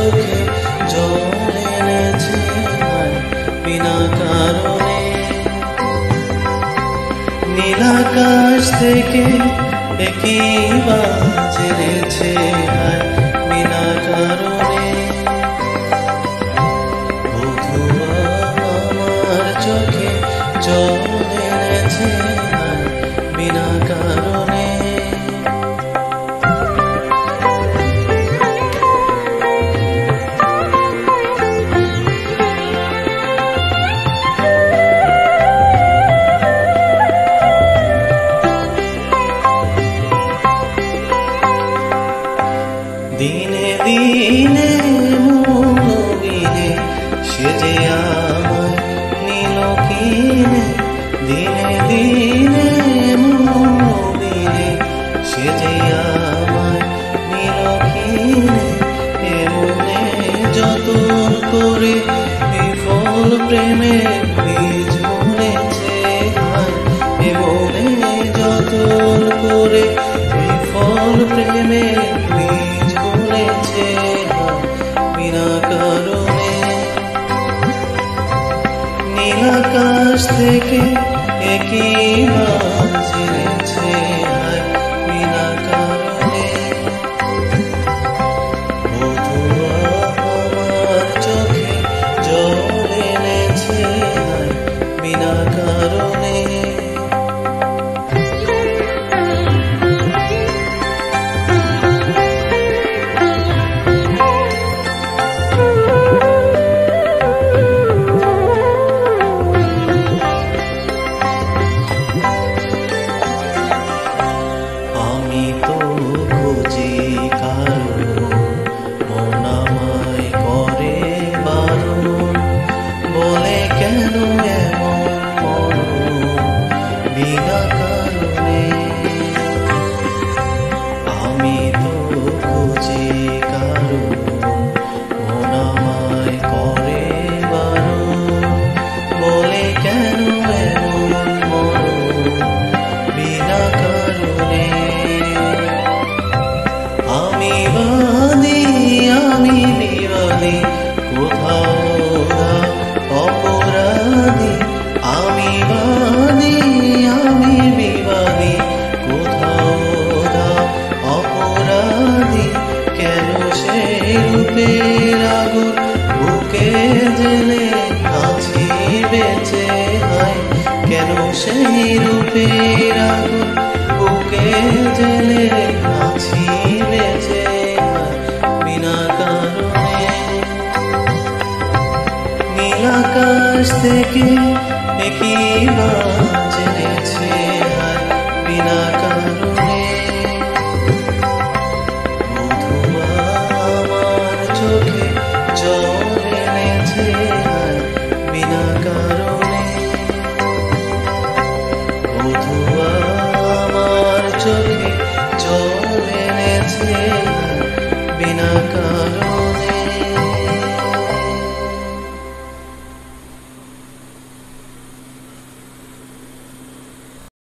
চোখে জল এনেছে বিনা কারণে। নীল আকাশ থেকে একই বাজ এনেছে বিনা কারণে। বধুয়া আমার চোখে জল এনেছে বিনা কারণে। দিনে দিনে মুবিনে সেজে আমায় নীল কিনে। দিনে দিনে মুবিনে সেজে আমায় নীল কিনে। এমনে যতন করে বিফল প্রেমের বীজ বুনেছে। এমনে যতন করে বিফল প্রেমের বীজ বুনেছে বিনা কারণে। নীল আকাশ থেকে একই বাজ এনেছে বিনা কারণে। বধুয়া আমার চোখে জল এনেছে বিনা কারণে। আমি তো খুঁজি কারো মন আমায় করে বারণ। বলে কেন এমন মরণ বিনা কারণে। আমি তো খুঁজি কারো মন আমায় করে বারণ। বলে কেন এমন মরণ বিনা কারণে। আমি বিবাদী কোথাও অপরাধী। আমি বিবাদী কোথাও অপরাধী। কেন সেই রূপের আগুন বুকে জেলে আছি বেঁচে। কেন সেই রূপের আগুন বুকে জেলে আছি বেঁচে বিনা কারণে। নীল আকাশ থেকে একই বাজ এনেছে বিনা কারণে। বধুয়া আমার চোখে জল